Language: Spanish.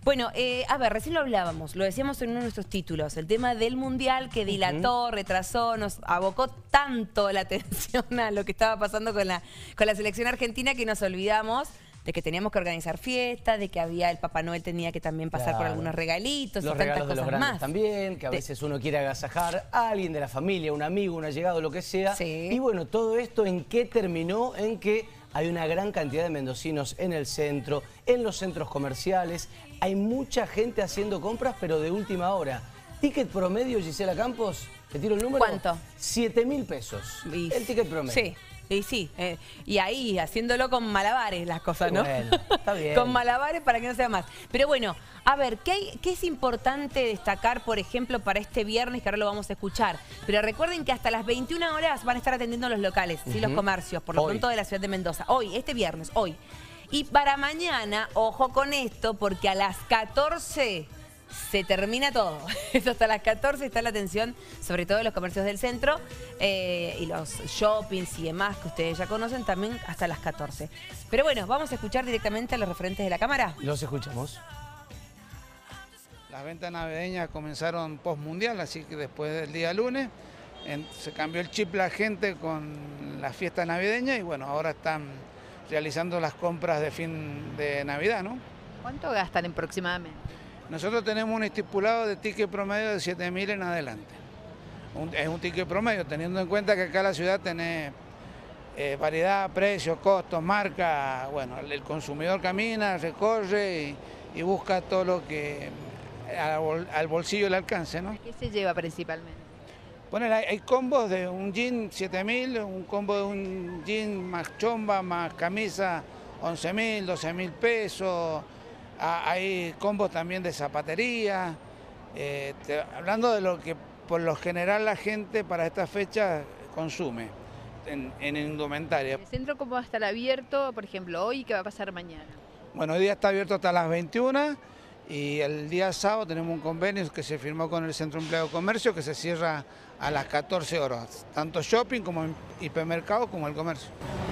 Bueno, a ver, recién lo hablábamos, lo decíamos en uno de nuestros títulos, el tema del Mundial que dilató, retrasó, nos abocó tanto la atención a lo que estaba pasando con la selección argentina que nos olvidamos de que teníamos que organizar fiestas, de que el Papá Noel tenía que también pasar por algunos regalitos los y tantas regalos de los cosas grandes más. también, que a veces uno quiere agasajar a alguien de la familia, un amigo, un allegado, lo que sea. Sí. Y bueno, todo esto ¿en qué terminó? En que hay una gran cantidad de mendocinos en el centro, en los centros comerciales. Hay mucha gente haciendo compras, pero de última hora. Ticket promedio, Gisela Campos, ¿te tiro el número? ¿Cuánto? 7.000 pesos. El ticket promedio. Sí. Y ahí haciéndolo con malabares las cosas, ¿no? Bueno, está bien. Con malabares para que no sea más. Pero bueno, a ver, ¿qué es importante destacar, por ejemplo, para este viernes, que ahora lo vamos a escuchar? Pero recuerden que hasta las 21 horas van a estar atendiendo los locales, ¿sí? Los comercios, por lo pronto de la ciudad de Mendoza. Hoy, este viernes, hoy. Y para mañana, ojo con esto, porque a las 14... se termina todo. Eso hasta las 14 está la atención, sobre todo de los comercios del centro y los shoppings y demás que ustedes ya conocen, también hasta las 14. Pero bueno, vamos a escuchar directamente a los referentes de la Cámara. Los escuchamos. Las ventas navideñas comenzaron post-mundial, así que después del día lunes se cambió el chip la gente con la fiesta navideña y bueno, ahora están realizando las compras de fin de Navidad, ¿no? ¿Cuánto gastan aproximadamente? Nosotros tenemos un estipulado de ticket promedio de 7.000 en adelante. Es un ticket promedio, teniendo en cuenta que acá en la ciudad tenés variedad, precios, costos, marca. Bueno, el consumidor camina, recorre y busca todo lo que al bolsillo le alcance, ¿no? ¿Qué se lleva principalmente? Bueno, hay combos de un jean 7.000, un combo de un jean más chomba, más camisa 11.000, 12.000 pesos. Hay combos también de zapatería, hablando de lo que por lo general la gente para esta fecha consume en indumentaria. ¿El centro cómo va a estar abierto, por ejemplo, hoy y qué va a pasar mañana? Bueno, hoy día está abierto hasta las 21 y el día sábado tenemos un convenio que se firmó con el Centro Empleado de Comercio que se cierra a las 14 horas, tanto shopping como hipermercado como el comercio.